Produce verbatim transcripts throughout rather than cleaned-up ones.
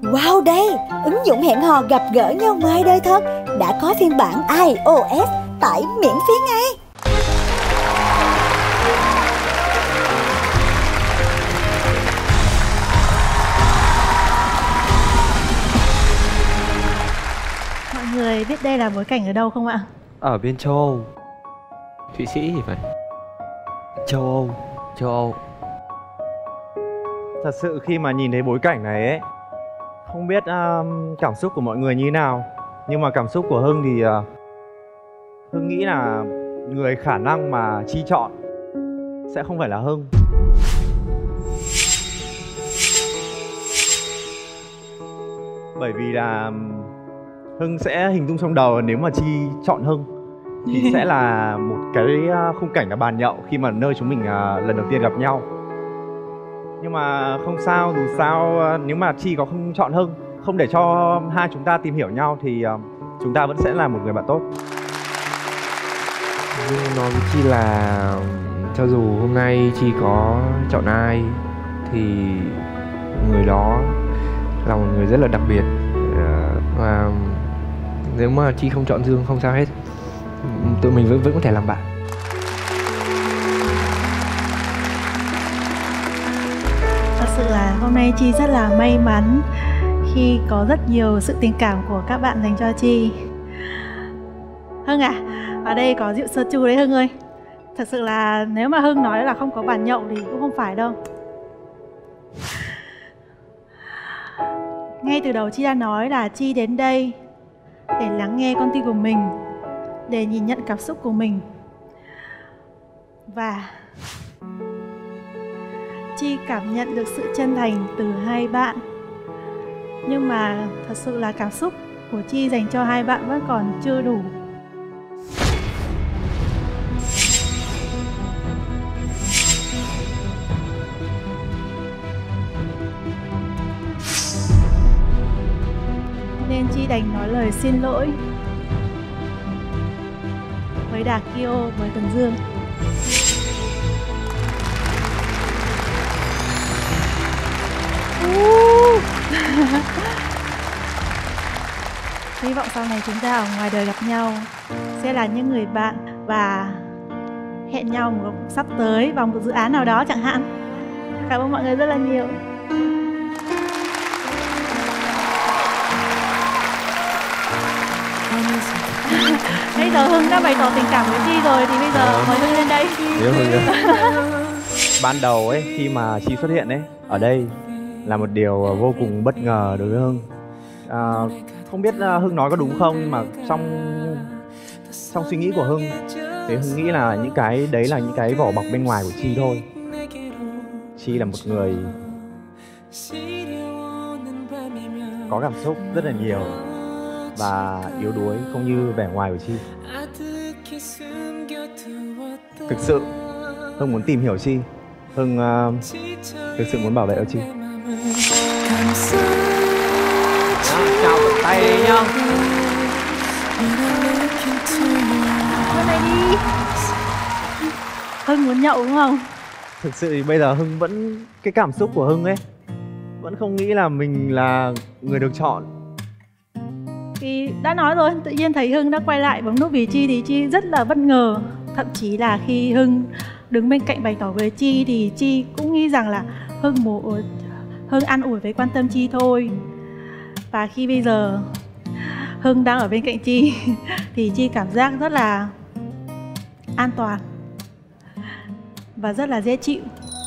Wow đây, ứng dụng hẹn hò gặp gỡ nhau ngoài đời thật đã có phiên bản iOS tải miễn phí ngay. Mọi người biết đây là bối cảnh ở đâu không ạ? Ở bên châu Âu. Thụy Sĩ thì phải. Châu Âu. Châu Âu. Thật sự khi mà nhìn thấy bối cảnh này ấy, không biết um, cảm xúc của mọi người như thế nào. Nhưng mà cảm xúc của Hưng thì uh, Hưng nghĩ là người khả năng mà Chi chọn sẽ không phải là Hưng. Bởi vì là Hưng sẽ hình dung trong đầu nếu mà Chi chọn Hưng thì sẽ là một cái khung cảnh là bàn nhậu khi mà nơi chúng mình uh, lần đầu tiên gặp nhau. Nhưng mà không sao, dù sao nếu mà Chi có không chọn Hưng, không để cho hai chúng ta tìm hiểu nhau thì uh, chúng ta vẫn sẽ là một người bạn tốt. Nhưng nói với Chi là cho dù hôm nay Chi có chọn ai thì người đó là một người rất là đặc biệt. Và nếu mà Chi không chọn Dương không sao hết, tụi mình vẫn vẫn có thể làm bạn. Thật sự là hôm nay Chi rất là may mắn khi có rất nhiều sự tình cảm của các bạn dành cho Chi. Hưng à, ở đây có rượu soju đấy Hưng ơi. Thật sự là nếu mà Hưng nói là không có bàn nhậu thì cũng không phải đâu. Ngay từ đầu Chi đã nói là Chi đến đây để lắng nghe con tim của mình, để nhìn nhận cảm xúc của mình. Và Chi cảm nhận được sự chân thành từ hai bạn. Nhưng mà thật sự là cảm xúc của Chi dành cho hai bạn vẫn còn chưa đủ. Nên Chi đành nói lời xin lỗi với Đà Kio, với Tuấn Dương. Hy vọng sau này chúng ta ở ngoài đời gặp nhau sẽ là những người bạn và hẹn nhau một sắp tới vào một dự án nào đó chẳng hạn. Cảm ơn mọi người rất là nhiều. Bây giờ Hưng đã bày tỏ tình cảm với Chi rồi thì bây giờ mời Hưng lên đây. Ban đầu ấy, khi mà Chi xuất hiện ấy, ở đây là một điều vô cùng bất ngờ đối với Hưng. À, không biết Hưng nói có đúng không, nhưng mà trong trong suy nghĩ của Hưng thì Hưng nghĩ là những cái đấy là những cái vỏ bọc bên ngoài của Chi thôi. Chi là một người có cảm xúc rất là nhiều và yếu đuối, không như vẻ ngoài của Chi. Thực sự Hưng muốn tìm hiểu Chi. Hưng uh, thực sự muốn bảo vệ ở Chi. Chào tay nhá. Hôm nay đi. Hưng muốn nhậu đúng không? Thực sự thì bây giờ Hưng vẫn, cái cảm xúc của Hưng ấy vẫn không nghĩ là mình là người được chọn. Thì đã nói rồi, tự nhiên thấy Hưng đã quay lại bấm nút vì Chi thì Chi rất là bất ngờ. Thậm chí là khi Hưng đứng bên cạnh bày tỏ với Chi thì Chi cũng nghĩ rằng là Hưng muốn Hưng an ủi với quan tâm Chi thôi. Và khi bây giờ Hưng đang ở bên cạnh Chi thì Chi cảm giác rất là an toàn và rất là dễ chịu.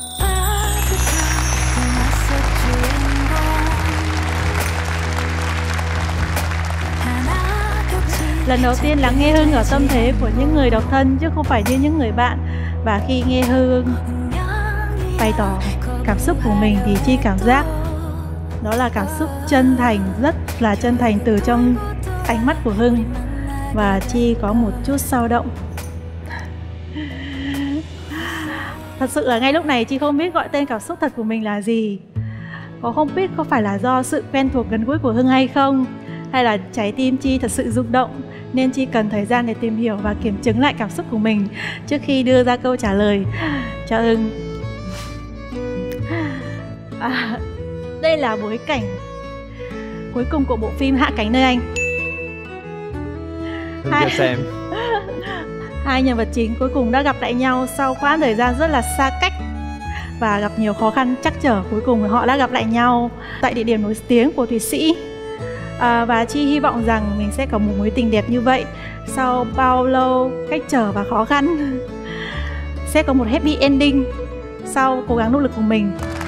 Lần đầu tiên lắng nghe Hưng ở tâm thế của những người độc thân chứ không phải như những người bạn. Và khi nghe Hưng bày tỏ cảm xúc của mình thì Chi cảm giác đó là cảm xúc chân thành, rất là chân thành từ trong ánh mắt của Hưng. Và Chi có một chút xao động. Thật sự là ngay lúc này Chi không biết gọi tên cảm xúc thật của mình là gì. Có không biết có phải là do sự quen thuộc gần gũi của Hưng hay không, hay là trái tim Chi thật sự rung động nên Chi cần thời gian để tìm hiểu và kiểm chứng lại cảm xúc của mình trước khi đưa ra câu trả lời cho Hưng. À, đây là bối cảnh cuối cùng của bộ phim Hạ cánh nơi anh. Hưng Hai... chưa xem. Hai nhân vật chính cuối cùng đã gặp lại nhau sau khoảng thời gian rất là xa cách và gặp nhiều khó khăn trắc trở. Cuối cùng họ đã gặp lại nhau tại địa điểm nổi tiếng của Thụy Sĩ. À, và Chi hy vọng rằng mình sẽ có một mối tình đẹp như vậy sau bao lâu cách trở và khó khăn. Sẽ có một happy ending sau cố gắng nỗ lực của mình.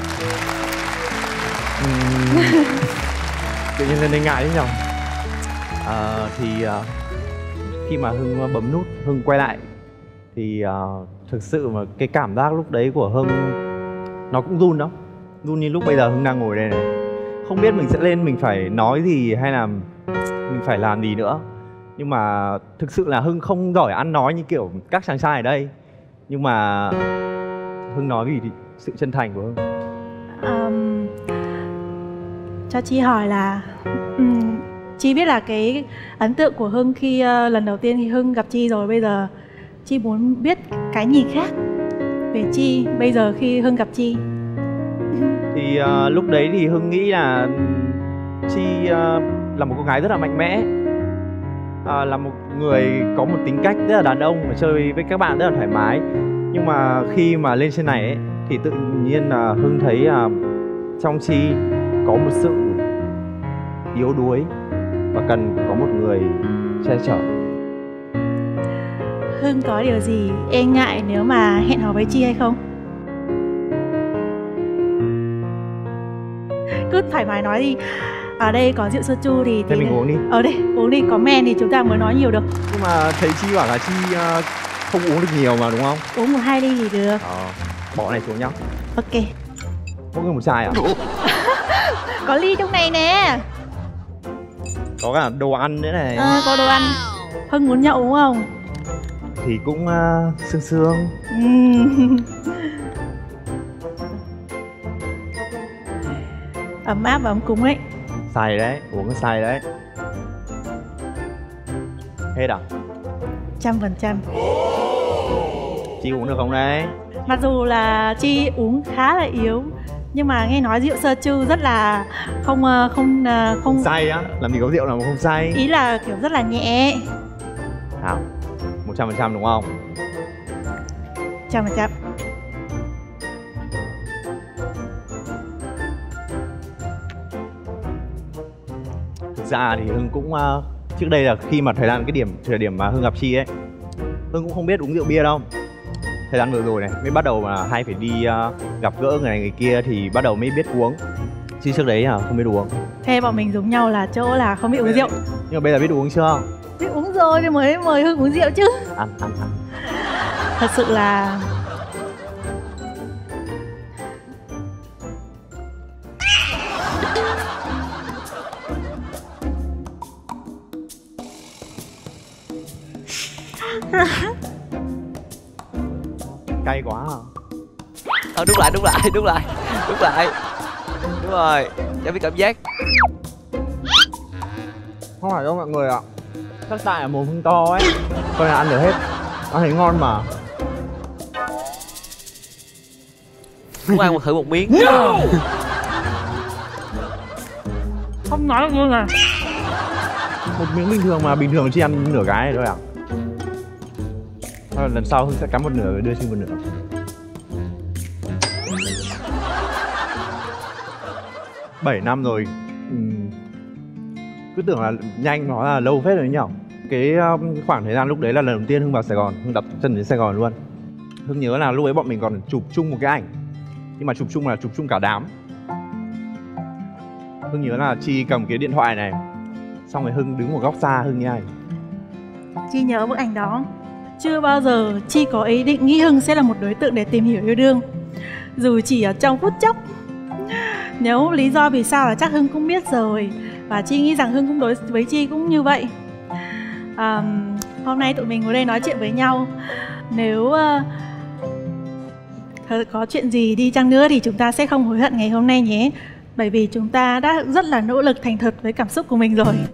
Uhm, tự nhiên lên đây ngại đấy nhở. À, thì uh, khi mà Hưng bấm nút, Hưng quay lại thì uh, thực sự mà cái cảm giác lúc đấy của Hưng nó cũng run đó, run như lúc bây giờ Hưng đang ngồi đây này. Không biết mình sẽ lên mình phải nói gì hay là mình phải làm gì nữa. Nhưng mà thực sự là Hưng không giỏi ăn nói như kiểu các chàng trai ở đây. Nhưng mà Hưng nói vì sự chân thành của Hưng. um, Cho Chi hỏi là um, Chi biết là cái ấn tượng của Hưng khi uh, lần đầu tiên khi Hưng gặp Chi rồi. Bây giờ Chi muốn biết cái nhìn khác về Chi bây giờ khi Hưng gặp Chi. Thì uh, lúc đấy thì Hưng nghĩ là Chi uh, là một cô gái rất là mạnh mẽ, uh, là một người có một tính cách rất là đàn ông và chơi với các bạn rất là thoải mái. Nhưng mà khi mà lên trên này ấy, thì tự nhiên là uh, Hưng thấy uh, trong Chi có một sự yếu đuối và cần có một người che chở. Hưng có điều gì e ngại nếu mà hẹn hò với Chi hay không? Cứ thoải mái nói đi. Ở đây có rượu soju thì Thế mình uống đi. Ở đây uống đi, có men thì chúng ta mới nói nhiều được. Nhưng mà thấy Chi bảo là Chi uh, không uống được nhiều mà đúng không? Uống một hai ly thì được. Ờ, bỏ này xuống nhá. Ok. Mỗi người một chai à? Có ly trong này nè. Có cả đồ ăn nữa này. À, có đồ ăn. Hưng muốn nhậu đúng không? Thì cũng uh, sương sương. Uhm. Ấm áp và ấm cúng ấy. Say đấy, uống cái say đấy. Hết à? Trăm phần trăm. Chi uống được không đấy? Mặc dù là Chi uống khá là yếu, nhưng mà nghe nói rượu soju rất là không không không, không... say á? Làm gì có rượu nào mà không say? Ý là kiểu rất là nhẹ. Hảo, một trăm phần trăm đúng không? Trăm phần trăm. Thực ra thì Hưng cũng uh, trước đây là khi mà thời gian cái điểm thời điểm mà Hưng gặp Chi ấy, Hưng cũng không biết uống rượu bia đâu. Thời gian vừa rồi này mới bắt đầu mà hay phải đi uh, gặp gỡ người này người kia thì bắt đầu mới biết uống. Chứ trước đấy là không biết uống. Thế bọn mình giống nhau là chỗ là không biết uống rượu. Nhưng mà bây giờ biết uống chưa? Biết uống rồi thì mới mời Hưng uống rượu chứ. Ăn, ăn, ăn. Thật sự là cay quá à? Ờ đúng lại, đúng lại, đúng lại, đúng lại. Đúng rồi, cho biết cảm giác. Không phải đâu mọi người ạ. Chắc tại là mồm Hưng to ấy, coi là ăn được hết. Ăn thấy ngon mà. Muốn ăn một thử một miếng. không nói được luôn à. Một miếng bình thường mà bình thường chỉ ăn nửa cái này thôi à? Thôi lần sau Hưng sẽ cắm một nửa và đưa Chi một nửa. Bảy năm rồi, uhm, cứ tưởng là nhanh, nó là lâu phết rồi nhỉ. Cái um, khoảng thời gian lúc đấy là lần đầu tiên Hưng vào Sài Gòn, Hưng đặt chân đến Sài Gòn luôn. Hưng nhớ là lúc ấy bọn mình còn chụp chung một cái ảnh, nhưng mà chụp chung là chụp chung cả đám. Hưng nhớ là Chi cầm cái điện thoại này, xong rồi Hưng đứng một góc xa Hưng như này. Chi nhớ bức ảnh đó. Chưa bao giờ Chi có ý định nghĩ Hưng sẽ là một đối tượng để tìm hiểu yêu đương, dù chỉ ở trong phút chốc. Nếu lý do vì sao là chắc Hưng cũng biết rồi. Và Chi nghĩ rằng Hưng cũng đối với Chi cũng như vậy. à, Hôm nay tụi mình ngồi đây nói chuyện với nhau. Nếu uh, có chuyện gì đi chăng nữa thì chúng ta sẽ không hối hận ngày hôm nay nhé. Bởi vì chúng ta đã rất là nỗ lực thành thật với cảm xúc của mình rồi.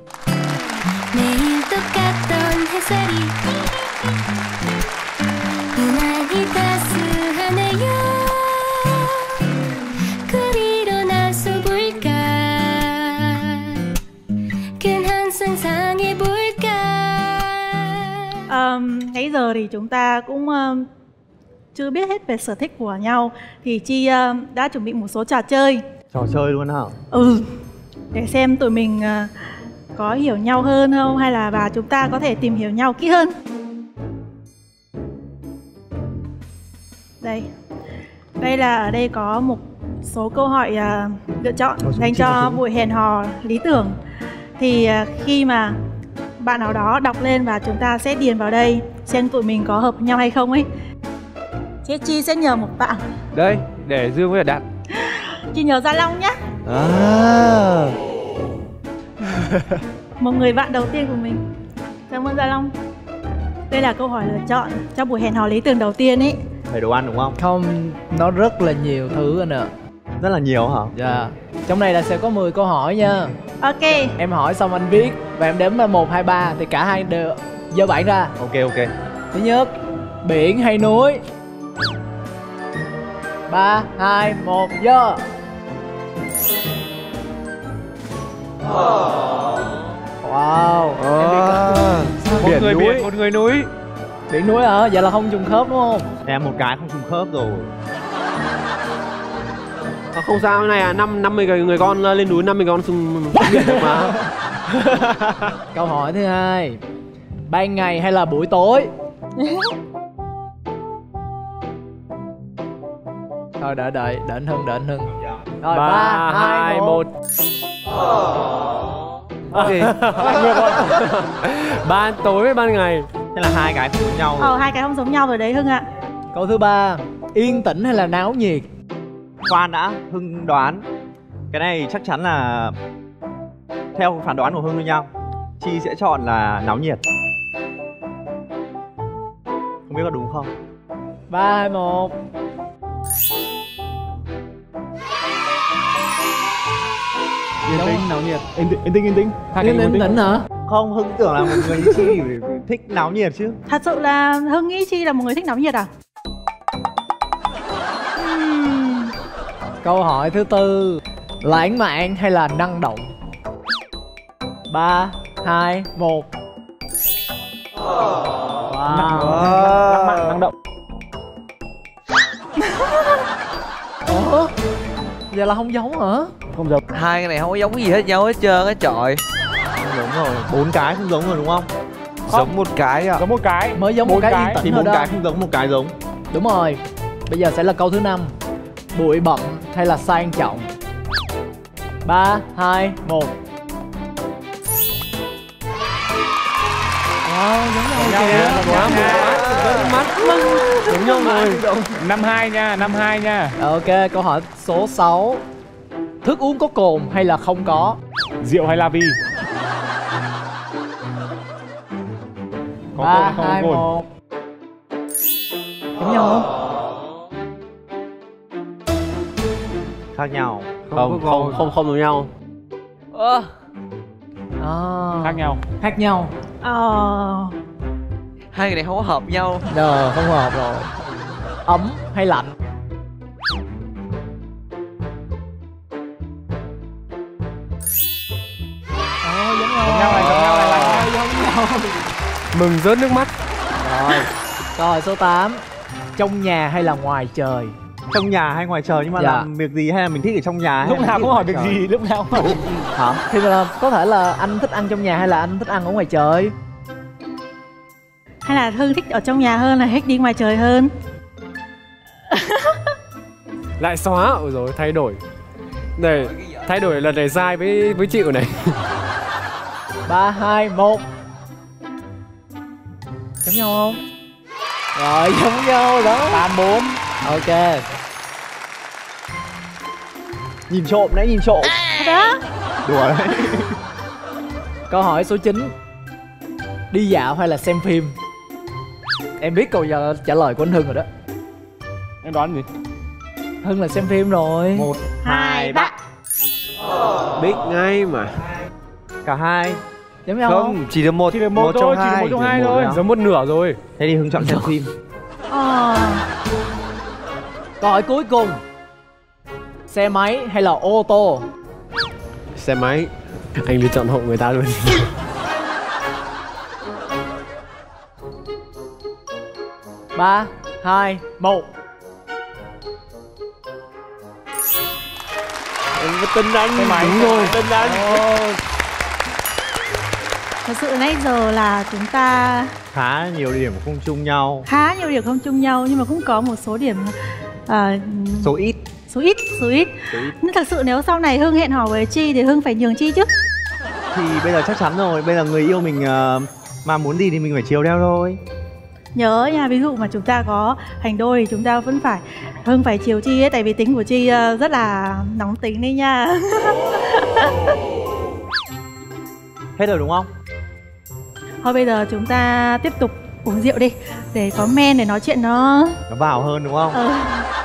um, nãy giờ thì chúng ta cũng um, chưa biết hết về sở thích của nhau. Thì Chi um, đã chuẩn bị một số trò chơi. Trò chơi luôn hả? Ừ, để xem tụi mình uh, có hiểu nhau hơn không, hay là và chúng ta có thể tìm hiểu nhau kỹ hơn. Đây, đây là ở đây có một số câu hỏi uh, lựa chọn dành cho buổi hẹn hò lý tưởng. Thì uh, khi mà bạn nào đó đọc lên và chúng ta sẽ điền vào đây xem tụi mình có hợp nhau hay không ấy. Thế Chi sẽ nhờ một bạn. Đây, để Dương với Đạt. Chi nhờ Gia Long nhá. À. Một người bạn đầu tiên của mình. Cảm ơn Gia Long. Đây là câu hỏi lựa chọn cho buổi hẹn hò lý tưởng đầu tiên ấy. Về đồ ăn đúng không? Không, nó rất là nhiều thứ anh ạ. Rất là nhiều hả? Dạ. Trong này là sẽ có mười câu hỏi nha. Ok. Em hỏi xong anh viết và em đếm là một, hai, ba thì cả hai đều giơ bảng ra. Ok ok. Thứ nhất, biển hay núi? Ba, hai, một, giơ. Wow. À, một Biển người núi. biển, một người núi. Biển núi hả? Vậy là không trùng khớp đúng không? Em một cái không trùng khớp rồi. À, không sao, cái này à, năm năm mươi người con lên núi, năm mươi con xuống biển được mà. Câu hỏi thứ hai, ban ngày hay là buổi tối? Thôi đợi đợi, đợi anh Hưng, đợi anh Hưng. Rồi Ba, ba, hai, hai, một. Gì? Ban tối với ban ngày. Thế là hai cái không giống nhau Ờ, rồi. hai cái không giống nhau rồi đấy Hưng ạ. Câu thứ ba, yên tĩnh hay là náo nhiệt? Khoan đã, Hưng đoán. Cái này chắc chắn là theo phán đoán của Hưng thôi nhau. Chi sẽ chọn là náo nhiệt. Không biết có đúng không? Ba, hai, một. Yên tĩnh, náo nhiệt. Yên tĩnh, yên tĩnh, yên tĩnh. Hai Yên cái yên tĩnh hả? Không, Hưng tưởng là một người như Chi thì thích náo nhiệt chứ. Thật sự là Hưng nghĩ Chi là một người thích náo nhiệt à? Uhm, Câu hỏi thứ tư, lãng mạn hay là năng động? Ba, hai, một. Wow. Lãng mạn, năng động. Ủa? Vậy là không giống hả? Không giống. Hai cái này không có giống gì hết nhau hết trơn á trời. Đúng rồi, bốn cái không giống rồi đúng không? Giống một cái à. Giống một cái. Mới giống một Bốn cái cái. yên tĩnh Thì thôi bốn đó. cái không giống, một cái giống. Đúng rồi. Bây giờ sẽ là câu thứ năm, bụi bặm hay là sang trọng? Ba, hai, một. Wow, giống nhau kìa. Quá một mắt giống nhau rồi. Năm hai nha, năm hai nha. Ok, câu hỏi số sáu, thức uống có cồn hay là không có? Rượu hay la vi? Có Ba, cồn hay không hai, có cồn? một. Giống nhau không? Khác nhau. Không, không, không, không giống nhau. Ơ, À, Khác nhau. khác nhau. ờ, hai cái này không có hợp nhau. Đờ, không hợp rồi. Ấm hay lạnh? Ờ, giống nhau. Giống nhau này, giống nhau này, lạnh này. Giống nhau. Mừng rớt nước mắt. Rồi, câu hỏi số tám, trong nhà hay là ngoài trời? Trong nhà hay ngoài trời, nhưng mà Dạ. làm việc gì hay là mình thích ở trong nhà hay Lúc là nào thích cũng ở hỏi ngoài việc trời? gì, lúc nào cũng hỏi. Hả? Thì là có thể là anh thích ăn trong nhà hay là anh thích ăn ở ngoài trời? hay là Hưng thích ở trong nhà hơn là thích đi ngoài trời hơn? Lại xóa, ôi rồi thay đổi. Này, thay đổi lần này sai với với chịu này. Ba, hai, một. Giống nhau không? Rồi, giống nhau đó. Ba, bốn. Ok. Nhìn trộm đấy, nhìn trộm. Đó. Đùa đấy. Câu hỏi số chín, đi dạo hay là xem phim? Em biết câu giờ trả lời của anh Hưng rồi đó. Em đoán gì? Hưng là xem phim rồi. Một, Hai, ba. Biết ngay mà. cả hai. Giống nhau không? Không, chỉ được một. Chỉ được một thôi, chỉ được một trong hai Một thôi. nào? Giống một nửa rồi. Thế thì Hưng chọn xem phim. Ờ, Câu hỏi cuối cùng, xe máy hay là ô tô? Xe máy. Anh đi chọn hộ người ta luôn. Ba, hai, một. Em có tin anh. Cái máy Đúng rồi, tin anh. Ồ, Thật sự nãy giờ là chúng ta Khá nhiều điểm không chung nhau. khá nhiều điểm không chung nhau, nhưng mà cũng có một số điểm à, Số ít. số ít, số ít. Số ít. Nhưng thật sự nếu sau này Hưng hẹn hò với Chi thì Hưng phải nhường Chi chứ. Thì bây giờ chắc chắn rồi, bây giờ người yêu mình uh, mà muốn gì thì mình phải chiều theo thôi. Nhớ nha, ví dụ mà chúng ta có hành đôi thì chúng ta vẫn phải Hưng phải chiều Chi ấy, tại vì tính của Chi ờ, rất là nóng tính đấy nha. Hết rồi đúng không? Thôi bây giờ chúng ta tiếp tục uống rượu đi, để có men để nói chuyện nó Nó vào hơn đúng không? ờ.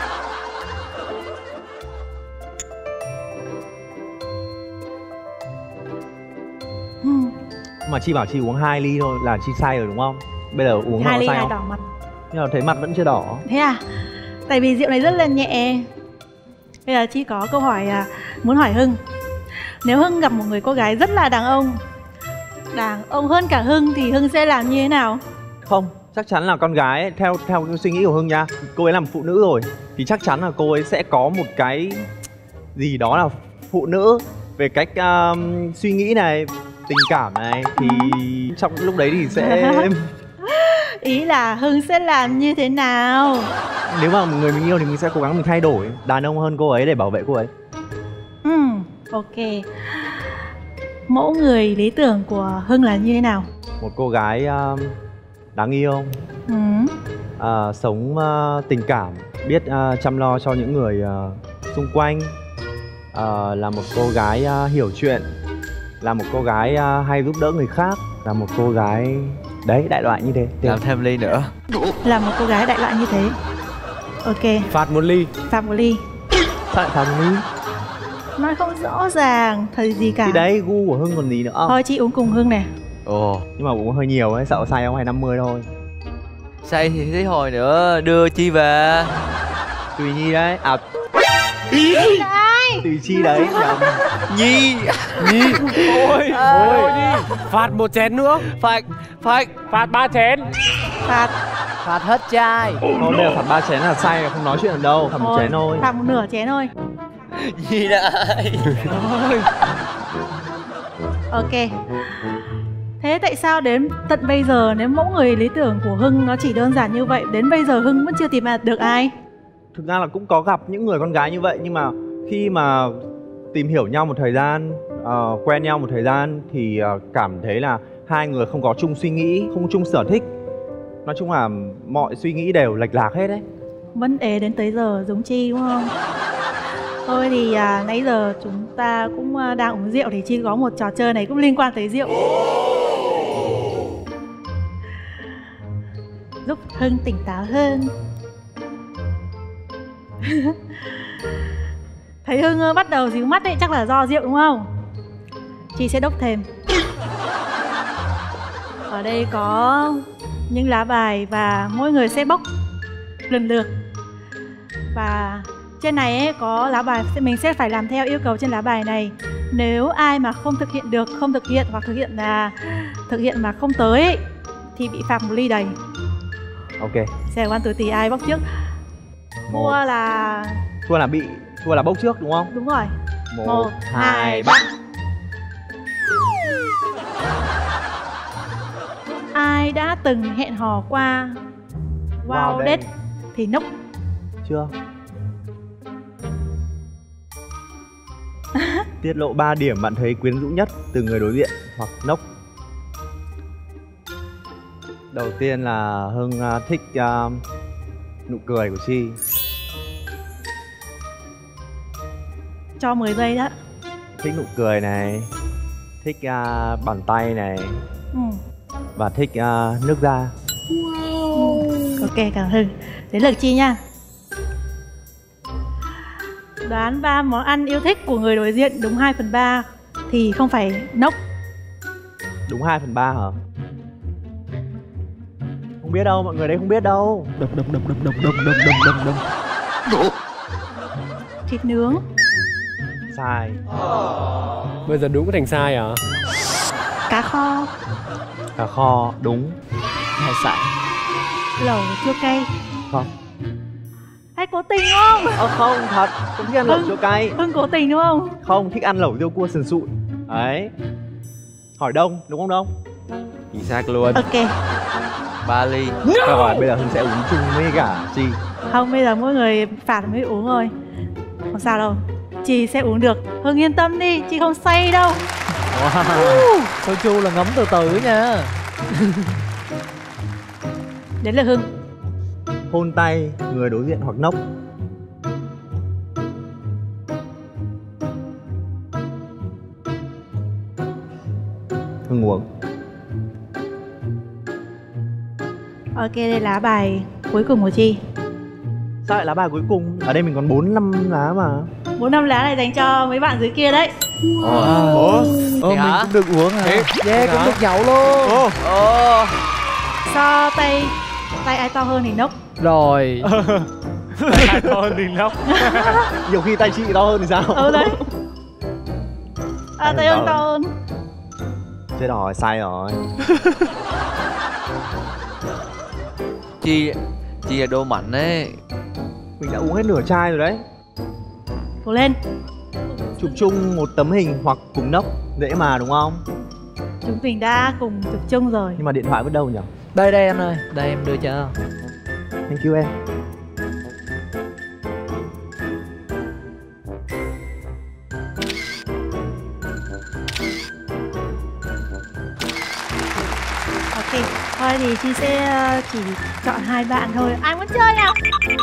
Hmm, Mà Chi bảo Chi uống hai ly thôi là Chi sai rồi đúng không? Bây giờ uống hai nó ly sai hai không? đỏ mặt. Nhưng mà thấy mặt vẫn chưa đỏ. Thế à? Tại vì rượu này rất là nhẹ. Bây giờ Chi có câu hỏi à, muốn hỏi Hưng. Nếu Hưng gặp một người cô gái rất là đàn ông, đàn ông hơn cả Hưng thì Hưng sẽ làm như thế nào? Không, chắc chắn là con gái ấy, theo theo cái suy nghĩ của Hưng nha, cô ấy là một phụ nữ rồi thì chắc chắn là cô ấy sẽ có một cái gì đó là phụ nữ về cách um, suy nghĩ này, tình cảm này, thì trong lúc đấy thì sẽ Ý là Hưng sẽ làm như thế nào? nếu mà một người mình yêu thì mình sẽ cố gắng mình thay đổi đàn ông hơn cô ấy để bảo vệ cô ấy. Ừm, ok. Mẫu người lý tưởng của Hưng là như thế nào? Một cô gái um, đáng yêu, Ừm, uh, sống uh, tình cảm, biết uh, chăm lo cho những người uh, xung quanh, uh, là một cô gái uh, hiểu chuyện, là một cô gái uh, hay giúp đỡ người khác, là một cô gái đấy đại loại như thế. Làm thêm ly nữa. là một cô gái đại loại như thế. Ok, Phạt một ly. Phạm một ly. Tại sao Mỹ? Nói không rõ ràng thời gì cả. Thì đấy gu của Hưng còn gì nữa. Thôi chị uống cùng Hưng này. Ồ, Nhưng mà uống hơi nhiều ấy, sợ say không, hay năm mươi thôi. say thì thế hồi nữa đưa Chi về. Tùy Nhi đấy. À, Ai? tùy Chi đấy. Nhầm. Nhi. Nhi. Ôi, ôi đi. Phạt một chén nữa. Phạt, phạt. Phạt ba chén. Phạt. phạt hết chai. Thôi bây giờ phạt ba chén là say là không nói chuyện được đâu, phạt một Thôi, chén thôi. phạt một nửa chén thôi. Nhi đây. Ok. Thế tại sao đến tận bây giờ nếu mẫu người lý tưởng của Hưng nó chỉ đơn giản như vậy, đến bây giờ Hưng vẫn chưa tìm được ai? Thực ra là cũng có gặp những người con gái như vậy, nhưng mà khi mà tìm hiểu nhau một thời gian, uh, quen nhau một thời gian thì uh, cảm thấy là hai người không có chung suy nghĩ, không chung sở thích. Nói chung là mọi suy nghĩ đều lệch lạc hết đấy. Vẫn ế đến tới giờ giống Chi đúng không? Thôi thì à, nãy giờ chúng ta cũng à, đang uống rượu thì Chi có một trò chơi này cũng liên quan tới rượu, giúp Hưng tỉnh táo hơn. Thấy Hưng à, bắt đầu díu mắt ấy, chắc là do rượu đúng không? Chi sẽ đốc thêm. Ở đây có những lá bài và mỗi người sẽ bốc lần lượt. Và trên này ấy, có lá bài, mình sẽ phải làm theo yêu cầu trên lá bài này. Nếu ai mà không thực hiện được, không thực hiện hoặc thực hiện là thực hiện mà không tới ấy, thì bị phạt một ly đầy. Ok. Xem quan từ tỷ ai bốc trước. Một. Thua là Thua là bị, thua là bốc trước đúng không? đúng rồi. Một, Một, hai, hai, ba. Ai đã từng hẹn hò qua Wow wow đây. date thì nốc. Chưa. Tiết lộ ba điểm bạn thấy quyến rũ nhất từ người đối diện hoặc nốc. Đầu tiên là Hưng uh, thích uh, nụ cười của Chi. Cho mười giây đó. Thích nụ cười này, thích uh, bàn tay này, Ừ. và thích uh, nước da. Ok, cảm ơn Hưng. Đến lượt Chi nha. Đoán ba món ăn yêu thích của người đối diện đúng hai phần ba thì không phải nốc. Đúng hai phần ba hả? Không biết đâu, mọi người đây không biết đâu. Đập đập đập đập đập đập đập đập đập đập. Thịt nướng. Sai. Bây giờ đúng có thành sai à? Cá kho. Cá kho, đúng. Hay sai. lẩu chua cay. Không. Hay cố tình đúng không? Ờ không, thật, không thích ăn lẩu Hưng- chua cay. Hưng cố tình đúng không? Không, thích ăn lẩu riêu cua sườn sụn. Đấy. Hỏi Đông, đúng không Đông? Chính xác luôn. Ok. Ba ly. Rồi, bây giờ Hưng sẽ uống chung với cả Chi. Không, bây giờ mỗi người phạt mới uống rồi. Không sao đâu. Chị sẽ uống được. Hưng yên tâm đi, chị không say đâu. Wow. Soju là ngấm từ từ nha. Đến lượt Hưng. Hôn tay người đối diện hoặc nốc. Hưng uống. Ok, đây là bài cuối cùng của Chi. Sao lại lá bài cuối cùng? Ở đây mình còn bốn năm lá mà. Bốn năm lá này dành cho mấy bạn dưới kia đấy. Ủa? Ờ mình hả? cũng được uống hả? Thế- Yeah, thế cũng hả? được nhậu luôn. Ồ. Ồ. So tay tay ai to hơn thì nốc. Rồi. Hai con thì lắm. Nhiều khi tay chị to hơn thì sao? Ừ đấy. À, tay Hưng to hơn. Chết rồi, sai rồi. Chi Chi là đô mạnh ấy. Mình đã uống hết nửa chai rồi đấy. Cố lên. Chụp chung một tấm hình hoặc cùng nốc. Dễ mà đúng không? Chúng mình đã cùng chụp chung rồi. Nhưng mà điện thoại vứt đâu nhỉ? Đây đây anh ơi, đây em đưa cho. Thank you em. Ok, thôi thì Chi sẽ ờ, chỉ chọn hai bạn thôi. Ai muốn chơi nào?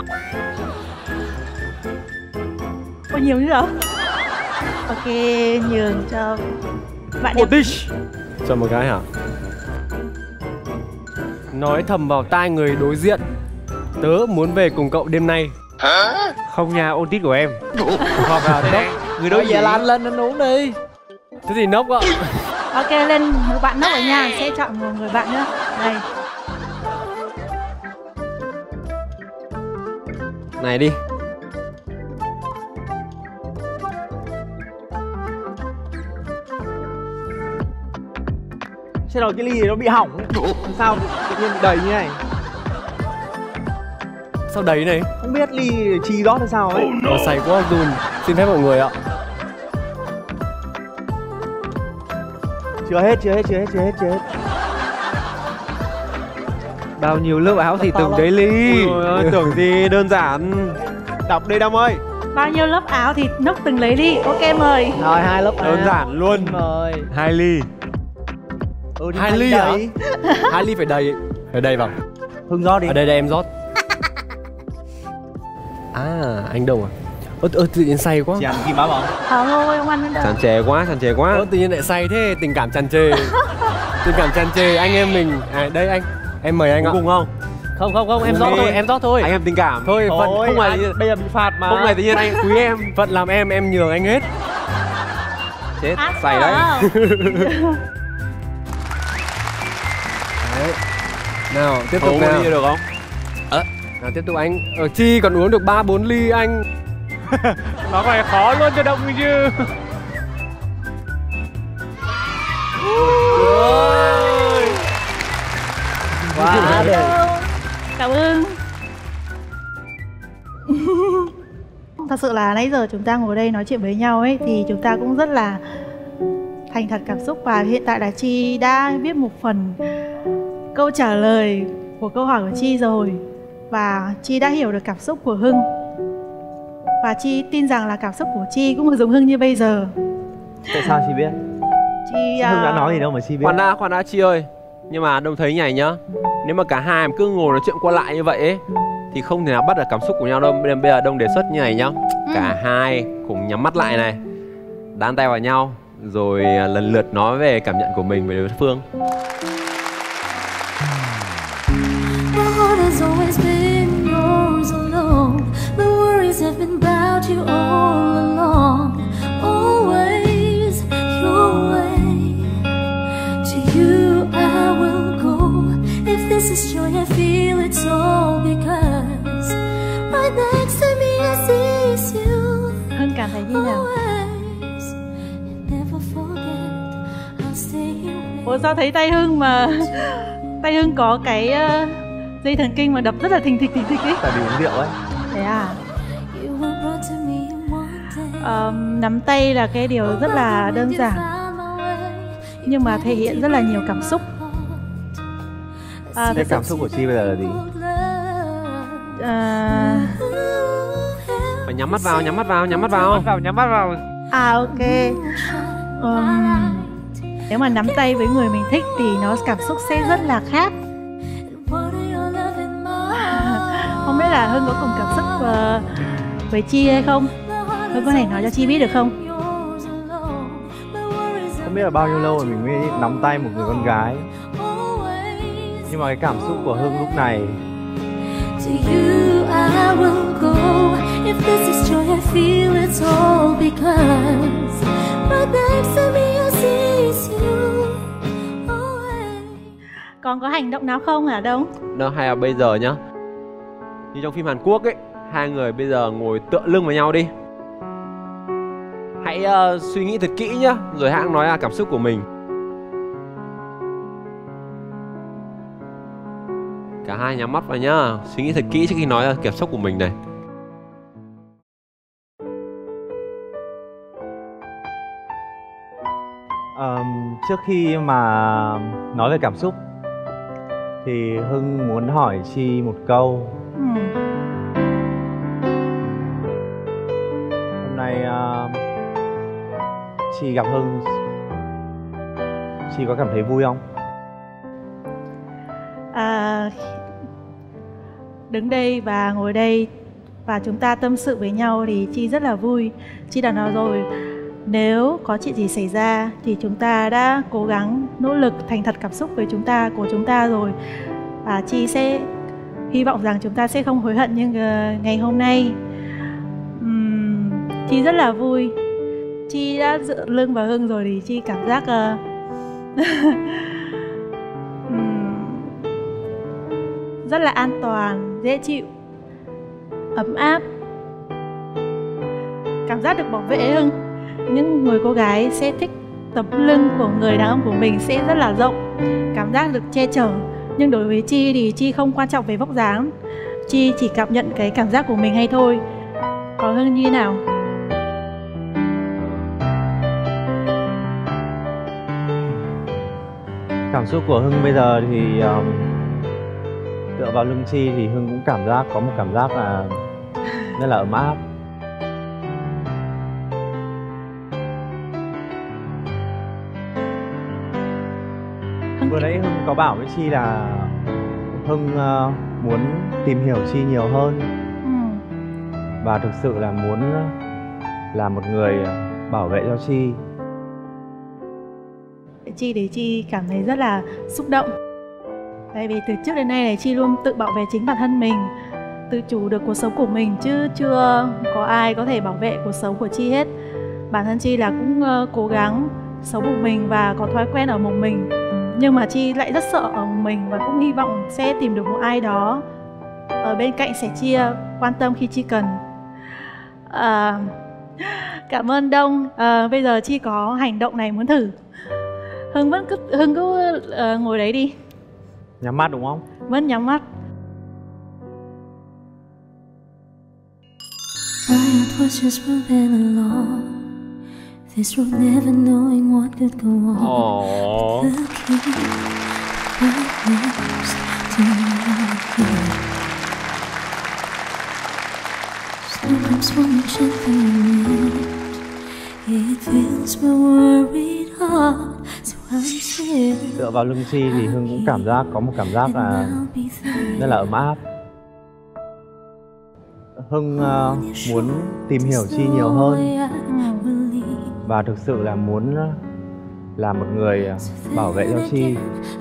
Có nhiều nữa hả? Ok, nhường cho bạn Một đẹp. dish. Cho một cái hả? Nói thầm vào tai người đối diện. Tớ muốn về cùng cậu đêm nay. Không nha, ôn tít của em. Hoặc là nốc. Người đối diện là anh lên anh uống đi. Thế thì nốc ạ. Ok, lên một bạn nốc ở nhà sẽ chọn một người bạn nữa. Đây. Này đi. Chết rồi, cái ly này nó bị hỏng. Làm sao tự nhiên bị đầy như này? Sao đấy này? Không biết ly Chi rót hay sao ấy. Nó say quá run. Xin phép mọi người ạ. Chưa hết, chưa hết, chưa hết, chưa hết, chưa hết. Bao nhiêu lớp áo thì từng đấy ly. Ôi ơi, tưởng gì đơn giản. Đọc đây Đông ơi. Bao nhiêu lớp áo thì nốc từng lấy đi. Ok, mời. Rồi hai lớp Đơn áo. giản luôn. Mời. Hai ly. Ừ, đi Hai hai ly đấy. hả? Hai ly phải đầy. Phải đầy vào. Hưng rót đi. Ở đây đây em rót. À, anh Đông à? Ơ, ơ tự nhiên say quá. Chị ăn kim bắp không? Ờ thôi, không ăn nữa đâu. Tràn trề quá, tràn trề quá. Ơ, tự nhiên lại say thế, tình cảm tràn trề. Tình cảm tràn trề, anh em mình. À, đây anh, em mời anh ạ. Cùng không? Không, không, không, em Cùng rót đi. thôi, em rót thôi. Anh em tình cảm. Thôi, phận Thôi, không phải anh- tự nhiên- bây giờ bị phạt mà. Hôm nay tự nhiên anh quý em, phận làm em, em nhường anh hết. Chết, Ác say đấy. quá. Đấy. Nào, tiếp tục Không nào. ly được không? Nào, tiếp tục anh. Ở Chi còn uống được ba bốn ly anh. Nó phải khó luôn cho Đông chứ. Ôi. Quá đẹp. Cảm ơn. Thật sự là nãy giờ chúng ta ngồi đây nói chuyện với nhau ấy thì chúng ta cũng rất là thành thật cảm xúc, và hiện tại là Chi đã biết một phần câu trả lời của câu hỏi của Chi rồi, và Chi đã hiểu được cảm xúc của Hưng, và Chi tin rằng là cảm xúc của Chi cũng giống Hưng như bây giờ. Tại sao chị biết? Chi Hưng đã à, nói gì đâu mà chị biết. Khoan đã, khoan đã Chi ơi. Nhưng mà Đông thấy nhảy nhá. Nếu mà cả hai em cứ ngồi nói chuyện qua lại như vậy ấy, thì không thể nào bắt được cảm xúc của nhau đâu. Nên bây giờ Đông đề xuất như này nhá. Cả hai cùng nhắm mắt lại này, đan tay vào nhau, rồi lần lượt nói về cảm nhận của mình về đối phương. My heart has always been yours alone. The worries have been about you all along. Always your way. To you I will go. If this is joy I feel it's all because right next to me I see is you. Hưng cảm thấy như nào? Always. And never forget I'll stay away. Ủa sao thấy tay Hưng mà tay Hưng có cái uh, dây thần kinh mà đập rất là thình thịch thình thịch ấy. Tại vì uống rượu ấy. Thế à? Um, nắm tay là cái điều rất là đơn giản nhưng mà thể hiện rất là nhiều cảm xúc. À, thế cảm xúc của Chi bây giờ là gì? À... Phải nhắm mắt vào, nhắm mắt vào, nhắm mắt vào, vào, nhắm mắt vào. À ok. Um, nếu mà nắm tay với người mình thích thì nó cảm xúc sẽ rất là khác. Không biết là Hưng có cùng cảm xúc uh, với Chi hay không? Hưng có thể nói cho Chi biết được không? Không biết là bao nhiêu lâu rồi mình mới nắm tay một người con gái. Nhưng mà cái cảm xúc của Hưng lúc này To you I will go. If this is joy I feel it's all because right next to me I see you always. Còn có hành động nào không hả Đông? Nó hay là bây giờ nhá, như trong phim Hàn Quốc ấy, hai người bây giờ ngồi tựa lưng vào nhau đi. Hãy uh, suy nghĩ thật kỹ nhá, rồi hãng nói ra cảm xúc của mình. Cả hai nhắm mắt vào nhá, suy nghĩ thật kỹ trước khi nói ra cảm xúc của mình này. um, Trước khi mà nói về cảm xúc thì Hưng muốn hỏi Chi một câu. Ừ. Hôm nay uh, Chi gặp Hưng, Chi có cảm thấy vui không? À, đứng đây và ngồi đây và chúng ta tâm sự với nhau thì Chi rất là vui. Chi đã nói rồi, nếu có chuyện gì xảy ra thì chúng ta đã cố gắng nỗ lực thành thật cảm xúc với chúng ta của chúng ta rồi. Và Chi sẽ hy vọng rằng chúng ta sẽ không hối hận như ngày hôm nay. uhm, Chi rất là vui. Chi đã dựa lưng vào Hưng rồi thì Chi cảm giác uh... rất là an toàn, dễ chịu, ấm áp, cảm giác được bảo vệ Hưng. Những người cô gái sẽ thích tấm lưng của người đàn ông của mình sẽ rất là rộng, cảm giác được che chở. Nhưng đối với Chi thì Chi không quan trọng về vóc dáng, Chi chỉ cảm nhận cái cảm giác của mình hay thôi. Còn Hưng như thế nào? Cảm xúc của Hưng bây giờ thì um, tựa vào lưng Chi thì Hưng cũng cảm giác có một cảm giác là rất là ấm áp. Vừa nãy Hưng có bảo với Chi là Hưng uh, muốn tìm hiểu Chi nhiều hơn. ừ. Và thực sự là muốn là một người bảo vệ cho Chi. Chi để Chi cảm thấy rất là xúc động. Tại vì từ trước đến nay này Chi luôn tự bảo vệ chính bản thân mình, tự chủ được cuộc sống của mình, chứ chưa có ai có thể bảo vệ cuộc sống của Chi hết. Bản thân Chi là cũng uh, cố gắng sống một mình và có thói quen ở một mình. Nhưng mà Chi lại rất sợ ở một mình và cũng hy vọng sẽ tìm được một ai đó ở bên cạnh sẻ chia, quan tâm khi Chi cần. À, cảm ơn Đông. À, bây giờ Chi có hành động này muốn thử. Hưng vẫn cứ Hưng cứ uh, ngồi đấy đi. Nhắm mắt đúng không? Vẫn nhắm mắt. My heart was just moving along this road, never knowing what could go on. Aww. The key was to you. Snow comes falling gently in it. It fills my worried heart. So I'm still. Tựa vào lưng Chi thì Hưng cũng cảm giác có một cảm giác là rất là ấm áp. Hưng uh, muốn tìm hiểu Chi nhiều hơn và thực sự là muốn là một người bảo vệ cho Chi.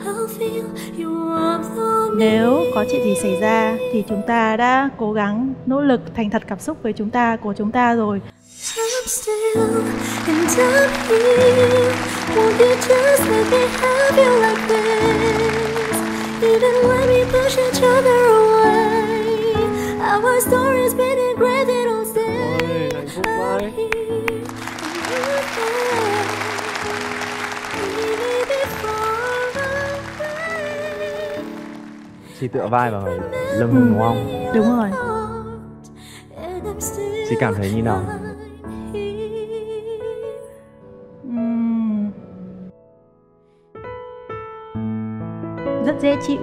Nếu có chuyện gì xảy ra thì chúng ta đã cố gắng nỗ lực thành thật cảm xúc với chúng ta của chúng ta rồi. I'm still and I'm here. Won't you just let me have you like this? Even when we push each other away, our story's been engraved on stone. I'm here and you're there. Even before I wait. Chi tựa vai vào lưng Hưng đúng không? Đúng rồi. Chi cảm thấy như nào? Ừm, rất dễ chịu.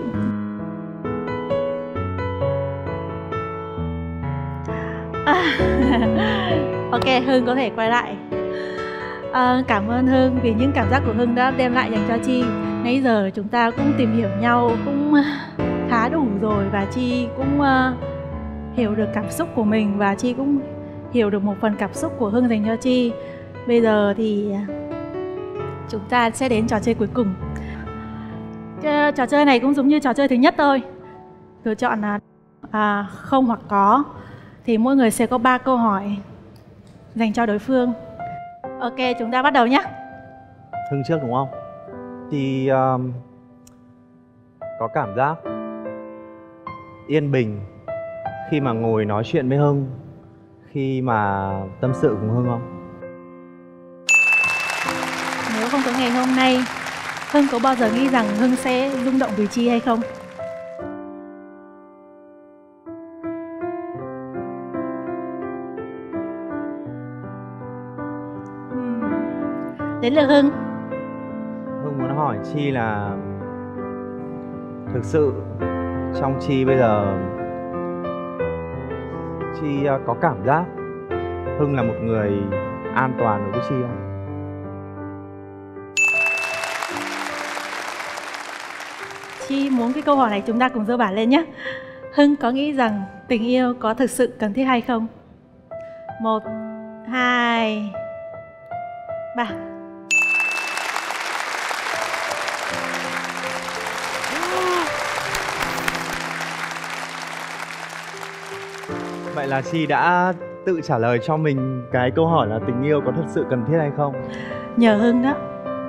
À, ok, Hưng có thể quay lại. À, cảm ơn Hưng vì những cảm giác của Hưng đã đem lại dành cho Chi. Nãy giờ chúng ta cũng tìm hiểu nhau cũng khá đủ rồi, và Chi cũng uh, hiểu được cảm xúc của mình, và Chi cũng hiểu được một phần cảm xúc của Hưng dành cho Chi. Bây giờ thì chúng ta sẽ đến trò chơi cuối cùng. Ch- trò chơi này cũng giống như trò chơi thứ nhất thôi, lựa chọn là à, không hoặc có. Thì mỗi người sẽ có ba câu hỏi dành cho đối phương. Ok, chúng ta bắt đầu nhé. Hưng trước đúng không? Thì um, có cảm giác yên bình khi mà ngồi nói chuyện với Hưng, khi mà tâm sự cùng Hưng không? Nếu không có ngày hôm nay, Hưng có bao giờ nghĩ rằng Hưng sẽ rung động vì Chi hay không? Đến lượt Hưng. Hưng muốn hỏi Chi là thực sự trong Chi bây giờ Chi có cảm giác Hưng là một người an toàn đối với Chi không? Chi muốn cái câu hỏi này chúng ta cùng giơ bản lên nhé. Hưng có nghĩ rằng tình yêu có thực sự cần thiết hay không? Một, hai, ba. Vậy là Chi đã tự trả lời cho mình cái câu hỏi là tình yêu có thật sự cần thiết hay không? Nhờ Hưng đó.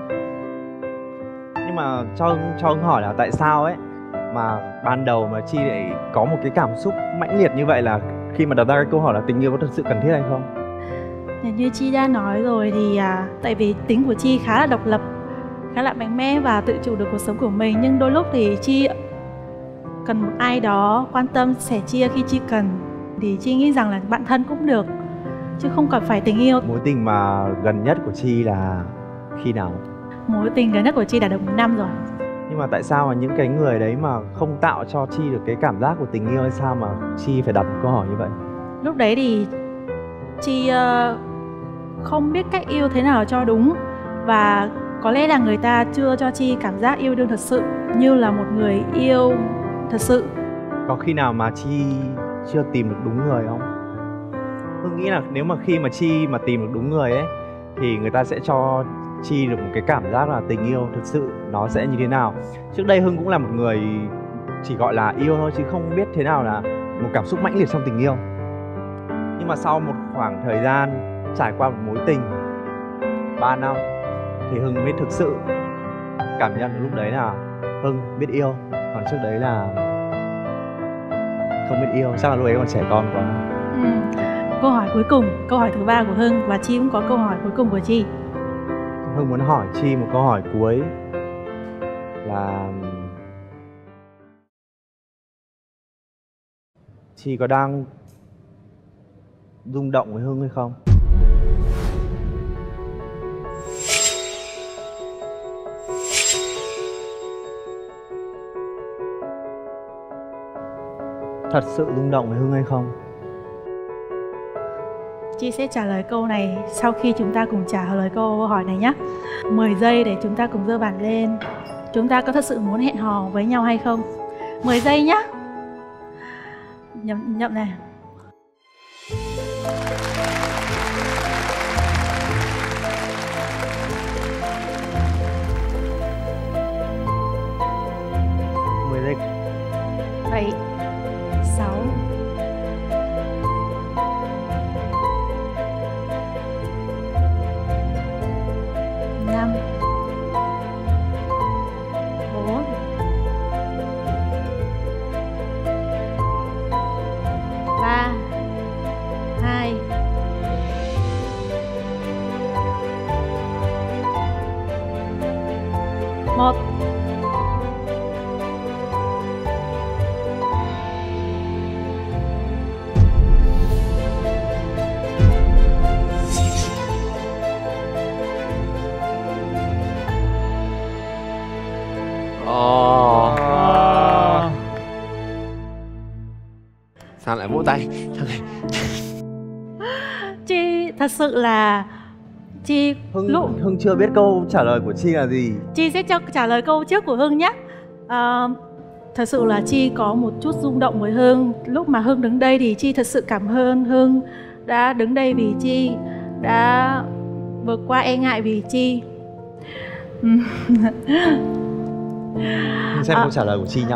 Nhưng mà cho Hưng, cho Hưng hỏi là tại sao ấy mà ban đầu mà Chi lại có một cái cảm xúc mãnh liệt như vậy, là khi mà đặt ra cái câu hỏi là tình yêu có thật sự cần thiết hay không? Như Chi đã nói rồi thì à, tại vì tính của Chi khá là độc lập, khá là mạnh mẽ và tự chủ được cuộc sống của mình. Nhưng đôi lúc thì Chi cần một ai đó quan tâm, sẻ chia khi Chi cần. Thì Chi nghĩ rằng là bạn thân cũng được, chứ không cần phải tình yêu. Mối tình mà gần nhất của Chi là khi nào? Mối tình gần nhất của Chi đã được một năm rồi. Nhưng mà tại sao mà những cái người đấy mà không tạo cho Chi được cái cảm giác của tình yêu hay sao mà Chi phải đặt một câu hỏi như vậy? Lúc đấy thì Chi uh, không biết cách yêu thế nào cho đúng, và có lẽ là người ta chưa cho Chi cảm giác yêu đương thật sự như là một người yêu thật sự. Có khi nào mà Chi chưa tìm được đúng người không? Tôi nghĩ là nếu mà khi mà Chi mà tìm được đúng người ấy thì người ta sẽ cho Chi được một cái cảm giác là tình yêu thật sự nó sẽ như thế nào. Trước đây Hưng cũng là một người chỉ gọi là yêu thôi, chứ không biết thế nào là một cảm xúc mãnh liệt trong tình yêu. Nhưng mà sau một khoảng thời gian trải qua một mối tình ba năm thì Hưng mới thực sự cảm nhận được lúc đấy là Hưng biết yêu. Còn trước đấy là không biết yêu, chắc là lúc ấy còn trẻ con quá. Ừ. Câu hỏi cuối cùng, câu hỏi thứ ba của Hưng, và Chi cũng có câu hỏi cuối cùng của Chi. Hưng muốn hỏi Chi một câu hỏi cuối là Chi có đang rung động với Hưng hay không? Thật sự rung động với Hưng hay không? Chi sẽ trả lời câu này sau khi chúng ta cùng trả lời câu hỏi này nhé. mười giây để chúng ta cùng giơ bàn lên. Chúng ta có thật sự muốn hẹn hò với nhau hay không? mười giây nhé. Nhậm, nhậm này. mười giây. bảy, sáu, năm, bốn, ba, hai, một. Ồ. Ờ. Sao lại vỗ tay? Sao lại... Chi thật sự là Chi Hưng, lúc Hưng chưa biết câu trả lời của Chi là gì. Chi sẽ cho trả lời câu trước của Hưng nhé. À, thật sự là Chi có một chút rung động với Hưng. Lúc mà Hưng đứng đây thì Chi thật sự cảm ơn Hưng đã đứng đây vì Chi, đã vượt qua e ngại vì Chi. Hưng xem À. câu trả lời của Chi nhá.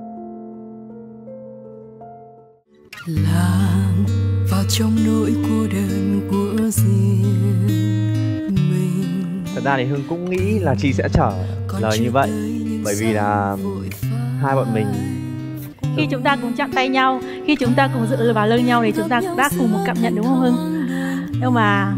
Lạc vào trong nỗi cô đơn của riêng mình. Thật ra thì Hưng cũng nghĩ là Chi sẽ trả lời như vậy, bởi vì là hai bọn mình Khi chúng ta cùng chạm tay nhau, khi chúng ta cùng dựa vào lưng nhau thì chúng ta đã cùng một cảm nhận, đúng không Hưng? Nhưng mà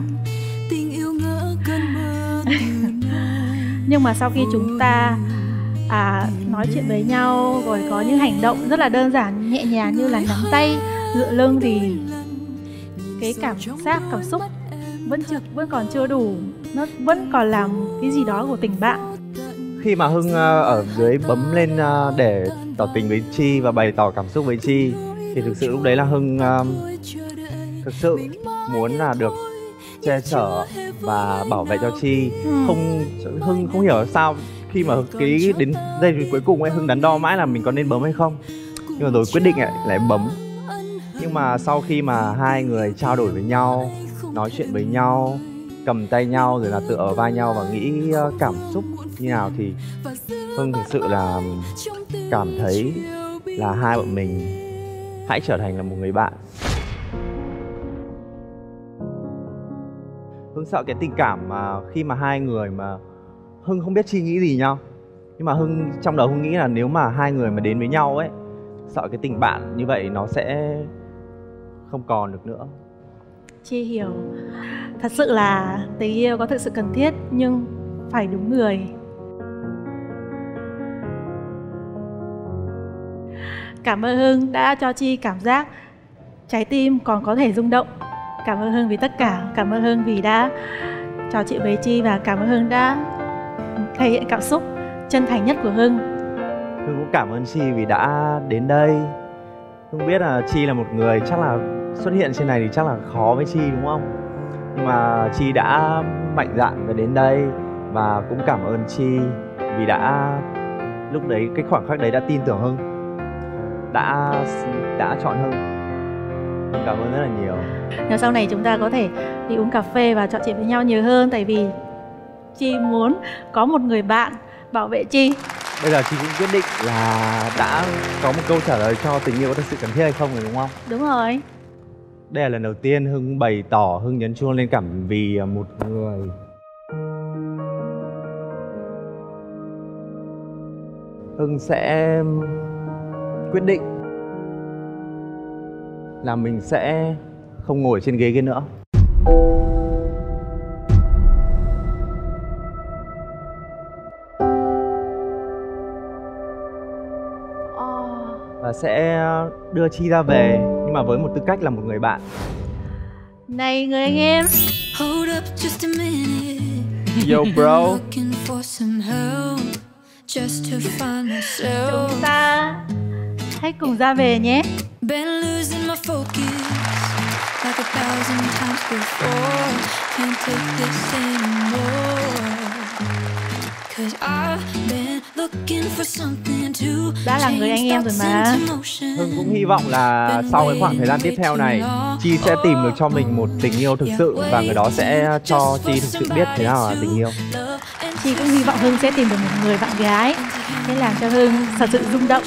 Nhưng mà sau khi chúng ta à, nói chuyện với nhau, rồi có những hành động rất là đơn giản, nhẹ nhàng như là nắm tay, dựa lưng, thì cái cảm giác, cảm xúc vẫn chưa, vẫn còn chưa đủ. Nó vẫn còn làm cái gì đó của tình bạn. khi mà Hưng ờ, ở dưới bấm lên ờ, để tỏ tình với Chi và bày tỏ cảm xúc với Chi, thì thực sự lúc đấy là Hưng ờ, thực sự muốn là được che chở và bảo vệ cho Chi. Ừ. Không, Hưng không hiểu sao khi mà cái đến giây cuối cùng ấy, Hưng đắn đo mãi là mình có nên bấm hay không, nhưng mà rồi quyết định lại lại bấm. Nhưng mà sau khi mà hai người trao đổi với nhau, nói chuyện với nhau, cầm tay nhau rồi là tựa vào vai nhau và nghĩ ờ, cảm xúc như nào, thì Hưng thực sự là cảm thấy là hai bọn mình hãy trở thành là một người bạn. Hưng sợ cái tình cảm mà khi mà hai người mà Hưng không biết Chi nghĩ gì nhau, nhưng mà Hưng trong đầu Hưng nghĩ là nếu mà hai người mà đến với nhau ấy, sợ cái tình bạn như vậy nó sẽ không còn được nữa. Chi hiểu. Thật sự là tình yêu có thực sự cần thiết, nhưng phải đúng người. Cảm ơn Hưng đã cho Chi cảm giác trái tim còn có thể rung động. Cảm ơn Hưng vì tất cả. Cảm ơn Hưng vì đã trò chuyện với Chi, và cảm ơn Hưng đã thể hiện cảm xúc chân thành nhất của Hưng. Hưng cũng cảm ơn Chi vì đã đến đây. Hưng biết là Chi là một người chắc là xuất hiện trên này thì chắc là khó với Chi, đúng không? Nhưng mà Chi đã mạnh dạn và đến đây, và cũng cảm ơn Chi vì đã lúc đấy, cái khoảng khắc đấy đã tin tưởng Hưng, đã đã chọn Hưng. Hưng cảm ơn rất là nhiều. Nếu sau này chúng ta có thể đi uống cà phê và trò chuyện với nhau nhiều hơn, tại vì Chi muốn có một người bạn bảo vệ Chi. Bây giờ Chi cũng quyết định là đã có một câu trả lời cho tình yêu có thực sự cần thiết hay không rồi, đúng không? Đúng rồi. Đây là lần đầu tiên Hưng bày tỏ, Hưng nhấn chuông lên cảm vì một người. Hưng sẽ quyết định là mình sẽ không ngồi trên ghế kia nữa. Và sẽ đưa Chi ra về, nhưng mà với một tư cách là một người bạn. Này người anh em. Hold up just a minute. Yo bro. Looking for some help just to find myself. Chúng ta hãy cùng ra về nhé. Been losing my focus like a thousand times before. Can't take this anymore. Cause I've been looking for something to Đã là người anh em rồi mà. Hưng cũng hy vọng là sau cái khoảng thời gian tiếp theo này, Chi sẽ tìm được cho mình một tình yêu thực sự, và người đó sẽ cho Chi thực sự biết thế nào là tình yêu. Chi cũng hy vọng Hưng sẽ tìm được một người bạn gái sẽ làm cho Hưng thật sự rung động.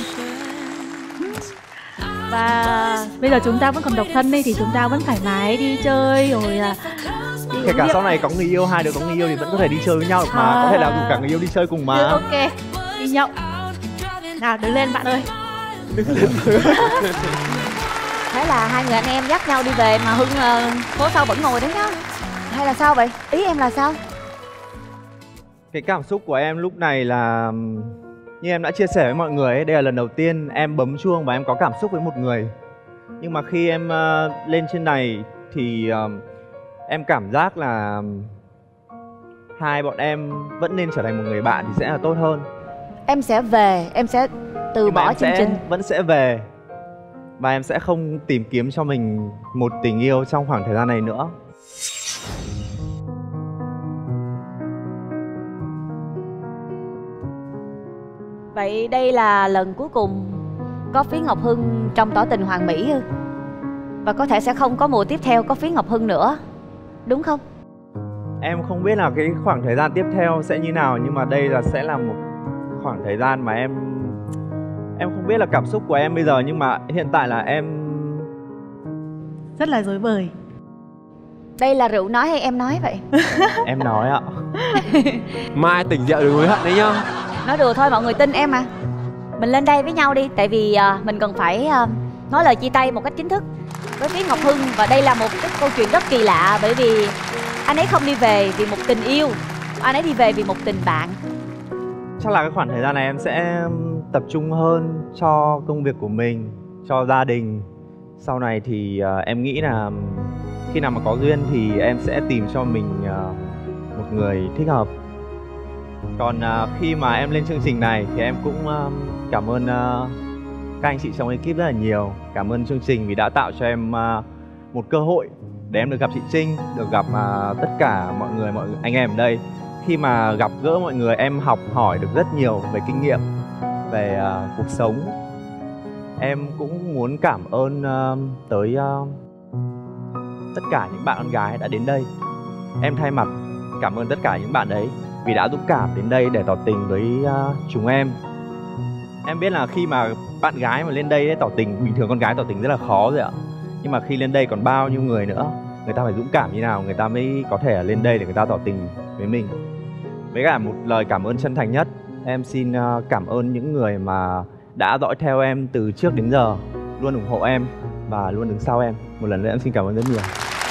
Và bây giờ chúng ta vẫn còn độc thân đi, thì chúng ta vẫn thoải mái đi chơi rồi là đi Kể uống cả rượu. sau này có người yêu, hai đứa có người yêu thì vẫn có thể đi chơi với nhau được mà. À. Có thể là rủ cả người yêu đi chơi cùng mà. Ừ, ok, đi nhậu. Nào đứng lên bạn ơi. Thế là hai người anh em dắt nhau đi về mà Hưng uh, phố sau vẫn ngồi đấy nhá. Hay là sao vậy? Ý em là sao? Cái cảm xúc của em lúc này là như em đã chia sẻ với mọi người ấy, đây là lần đầu tiên em bấm chuông và em có cảm xúc với một người. Nhưng mà khi em uh, lên trên này thì uh, em cảm giác là hai bọn em vẫn nên trở thành một người bạn thì sẽ là tốt hơn. em sẽ về, em sẽ từ Nhưng mà bỏ em chương sẽ, trình. vẫn sẽ về. Và em sẽ không tìm kiếm cho mình một tình yêu trong khoảng thời gian này nữa. Vậy đây là lần cuối cùng có Phí Ngọc Hưng trong tỏ tình hoàn mỹ ư? Và có thể sẽ không có mùa tiếp theo có Phí Ngọc Hưng nữa, đúng không? Em không biết là cái khoảng thời gian tiếp theo sẽ như nào, nhưng mà đây là sẽ là một khoảng thời gian mà em em không biết là cảm xúc của em bây giờ, nhưng mà hiện tại là em rất là rối bời. Đây là Rượu nói hay em nói vậy? Em nói ạ. Mai tỉnh dậy đừng hối hận đấy nhá. Nói đùa thôi, mọi người tin em mà. Mình lên đây với nhau đi, tại vì uh, mình cần phải uh, nói lời chia tay một cách chính thức với Phí Ngọc Hưng. Và đây là một cái câu chuyện rất kỳ lạ, bởi vì anh ấy không đi về vì một tình yêu, anh ấy đi về vì một tình bạn. Chắc là cái khoảng thời gian này em sẽ tập trung hơn cho công việc của mình, cho gia đình. Sau này thì uh, em nghĩ là khi nào mà có duyên thì em sẽ tìm cho mình uh, một người thích hợp. Còn uh, khi mà em lên chương trình này thì em cũng uh, cảm ơn uh, các anh chị trong ekip rất là nhiều. Cảm ơn chương trình vì đã tạo cho em uh, một cơ hội để em được gặp chị Trinh, được gặp uh, tất cả mọi người, mọi anh em ở đây. Khi mà gặp gỡ mọi người em học hỏi được rất nhiều về kinh nghiệm, về uh, cuộc sống. Em cũng muốn cảm ơn uh, tới uh, tất cả những bạn con gái đã đến đây. Em thay mặt cảm ơn tất cả những bạn đấy vì đã dũng cảm đến đây để tỏ tình với uh, chúng em. Em biết là khi mà bạn gái mà lên đây ấy, tỏ tình, bình thường con gái tỏ tình rất là khó rồi ạ. Nhưng mà khi lên đây còn bao nhiêu người nữa, người ta phải dũng cảm như nào người ta mới có thể lên đây để người ta tỏ tình với mình. Với cả một lời cảm ơn chân thành nhất, em xin uh, cảm ơn những người mà đã dõi theo em từ trước đến giờ, luôn ủng hộ em và luôn đứng sau em. Một lần nữa em xin cảm ơn rất nhiều.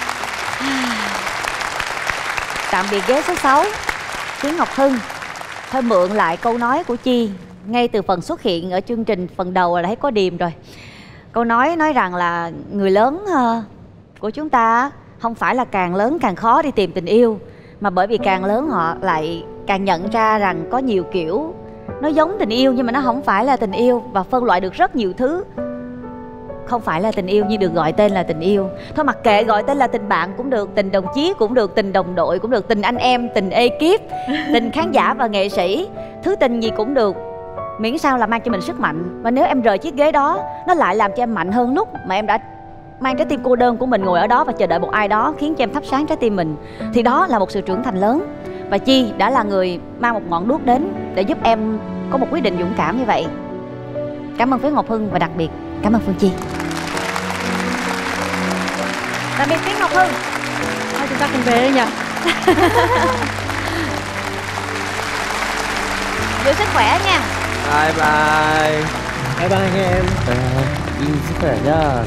Tạm biệt ghế số sáu, Phí Ngọc Hưng. Thôi mượn lại câu nói của Chi ngay từ phần xuất hiện ở chương trình phần đầu là thấy có điềm rồi. Câu nói nói rằng là người lớn uh, của chúng ta không phải là càng lớn càng khó đi tìm tình yêu, mà bởi vì càng lớn họ lại càng nhận ra rằng có nhiều kiểu nó giống tình yêu nhưng mà nó không phải là tình yêu, và phân loại được rất nhiều thứ không phải là tình yêu nhưng được gọi tên là tình yêu. Thôi mặc kệ, gọi tên là tình bạn cũng được, tình đồng chí cũng được, tình đồng đội cũng được, tình anh em, tình ekip, tình khán giả và nghệ sĩ, thứ tình gì cũng được, miễn sao là mang cho mình sức mạnh. Và nếu em rời chiếc ghế đó, nó lại làm cho em mạnh hơn lúc mà em đã mang trái tim cô đơn của mình ngồi ở đó và chờ đợi một ai đó khiến cho em thắp sáng trái tim mình, thì đó là một sự trưởng thành lớn. Và Chi đã là người mang một ngọn đuốc đến để giúp em có một quyết định dũng cảm như vậy. Cảm ơn Phí Ngọc Hưng và đặc biệt cảm ơn Phương Chi. Tạm biệt Phí Ngọc Hưng. Thôi chúng ta cùng về đây nhỉ. Giữ sức khỏe nha. Bye bye. Bye bye nghe em. À, đi sức khỏe nhá.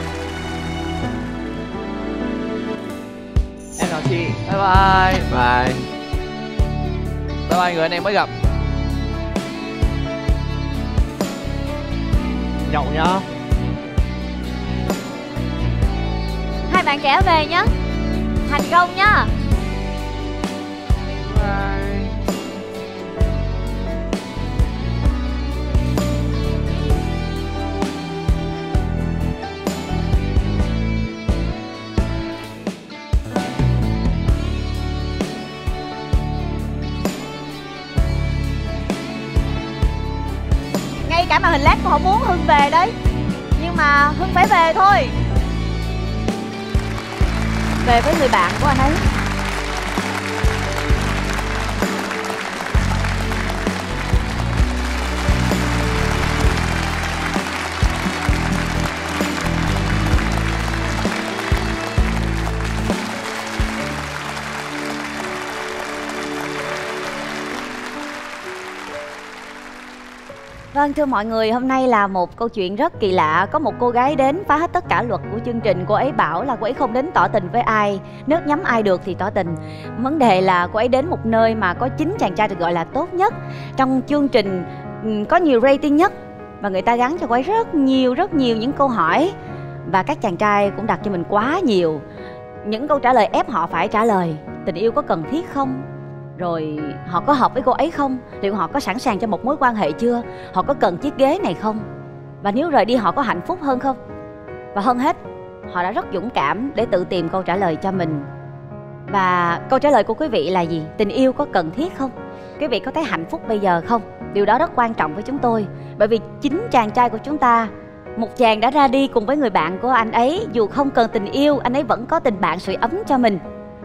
Em chào chị. Bye bye. Bye. Bye bye người anh em mới gặp. Nhậu nhá. Hai bạn trẻ về nhé. Thành công nhá. Bye. Ngay cả màn hình led cũng không muốn Hưng về đấy, nhưng mà Hưng phải về thôi. Về với người bạn của anh ấy. Vâng, thưa mọi người, hôm nay là một câu chuyện rất kỳ lạ. Có một cô gái đến phá hết tất cả luật của chương trình. Cô ấy bảo là cô ấy không đến tỏ tình với ai, nếu nhắm ai được thì tỏ tình. Vấn đề là cô ấy đến một nơi mà có chín chàng trai được gọi là tốt nhất trong chương trình, có nhiều rating nhất, và người ta gắn cho cô ấy rất nhiều rất nhiều những câu hỏi, và các chàng trai cũng đặt cho mình quá nhiều những câu trả lời ép họ phải trả lời. Tình yêu có cần thiết không? Rồi họ có hợp với cô ấy không? Liệu họ có sẵn sàng cho một mối quan hệ chưa? Họ có cần chiếc ghế này không? Và nếu rời đi họ có hạnh phúc hơn không? Và hơn hết, họ đã rất dũng cảm để tự tìm câu trả lời cho mình. Và câu trả lời của quý vị là gì? Tình yêu có cần thiết không? Quý vị có thấy hạnh phúc bây giờ không? Điều đó rất quan trọng với chúng tôi. Bởi vì chính chàng trai của chúng ta, một chàng đã ra đi cùng với người bạn của anh ấy. Dù không cần tình yêu, anh ấy vẫn có tình bạn sưởi ấm cho mình.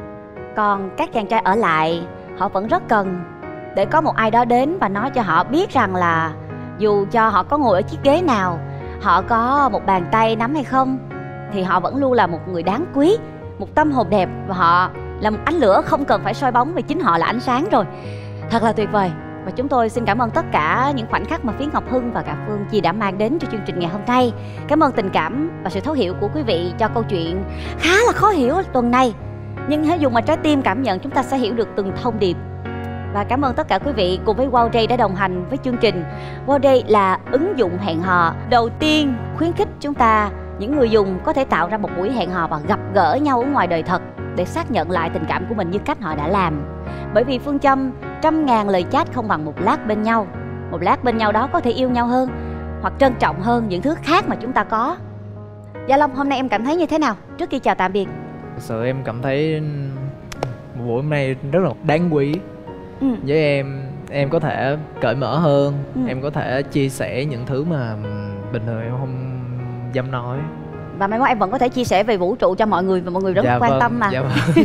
Còn các chàng trai ở lại, họ vẫn rất cần để có một ai đó đến và nói cho họ biết rằng là dù cho họ có ngồi ở chiếc ghế nào, họ có một bàn tay nắm hay không, thì họ vẫn luôn là một người đáng quý, một tâm hồn đẹp. Và họ là một ánh lửa không cần phải soi bóng, vì chính họ là ánh sáng rồi. Thật là tuyệt vời. Và chúng tôi xin cảm ơn tất cả những khoảnh khắc mà phía Ngọc Hưng và cả Phương Chi đã mang đến cho chương trình ngày hôm nay. Cảm ơn tình cảm và sự thấu hiểu của quý vị cho câu chuyện khá là khó hiểu tuần này. Nhưng hãy dùng mà trái tim cảm nhận, chúng ta sẽ hiểu được từng thông điệp. Và cảm ơn tất cả quý vị cùng với Wow Day đã đồng hành với chương trình. Wow Day là ứng dụng hẹn hò đầu tiên khuyến khích chúng ta, những người dùng, có thể tạo ra một buổi hẹn hò và gặp gỡ nhau ở ngoài đời thật để xác nhận lại tình cảm của mình như cách họ đã làm. Bởi vì phương châm trăm ngàn lời chat không bằng một lát bên nhau. Một lát bên nhau đó có thể yêu nhau hơn, hoặc trân trọng hơn những thứ khác mà chúng ta có. Gia Long, hôm nay em cảm thấy như thế nào trước khi chào tạm biệt? Thật sự em cảm thấy một buổi hôm nay rất là đáng quý. Ừ. Với em, em có thể cởi mở hơn, ừ. em có thể chia sẻ những thứ mà bình thường em không dám nói. Và mai mốt em vẫn có thể chia sẻ về vũ trụ cho mọi người, và mọi người rất dạ quan vâng, tâm mà. Dạ vâng.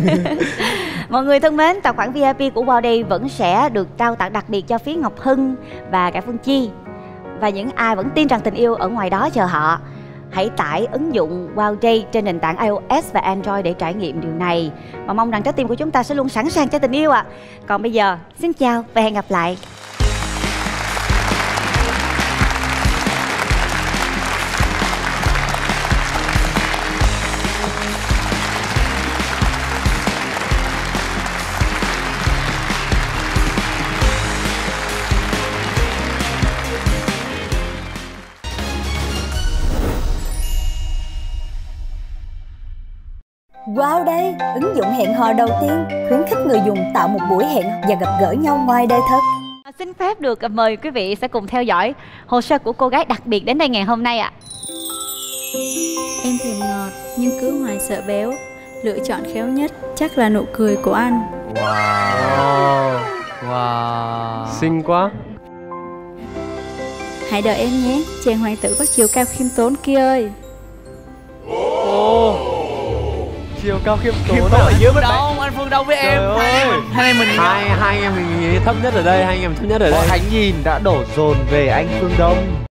Mọi người thân mến, tài khoản vê i pê của Wow Day vẫn sẽ được trao tặng đặc biệt cho phía Ngọc Hưng và cả Phương Chi. Và những ai vẫn tin rằng tình yêu ở ngoài đó chờ họ, hãy tải ứng dụng Wow Day trên nền tảng iOS và Android để trải nghiệm điều này. Và mong rằng trái tim của chúng ta sẽ luôn sẵn sàng cho tình yêu ạ. À. Còn bây giờ, xin chào và hẹn gặp lại. Wow Day, ứng dụng hẹn hò đầu tiên khuyến khích người dùng tạo một buổi hẹn và gặp gỡ nhau ngoài đời thật. Xin phép được mời quý vị sẽ cùng theo dõi hồ sơ của cô gái đặc biệt đến đây ngày hôm nay ạ. Em thèm ngọt nhưng cứ hoài sợ béo. Lựa chọn khéo nhất chắc là nụ cười của anh. Wow, wow, xinh quá. Hãy đợi em nhé, chàng hoàng tử có chiều cao khiêm tốn kia ơi. Oh. Chiều cao khiêm tốn ở dưới bên đâu, anh Phương đâu với em. Hai anh em, hai anh mình hai hai anh em mình thấp nhất ở đây, hai anh em thấp nhất ở đây. Ánh nhìn đã đổ dồn về anh Phương Đông.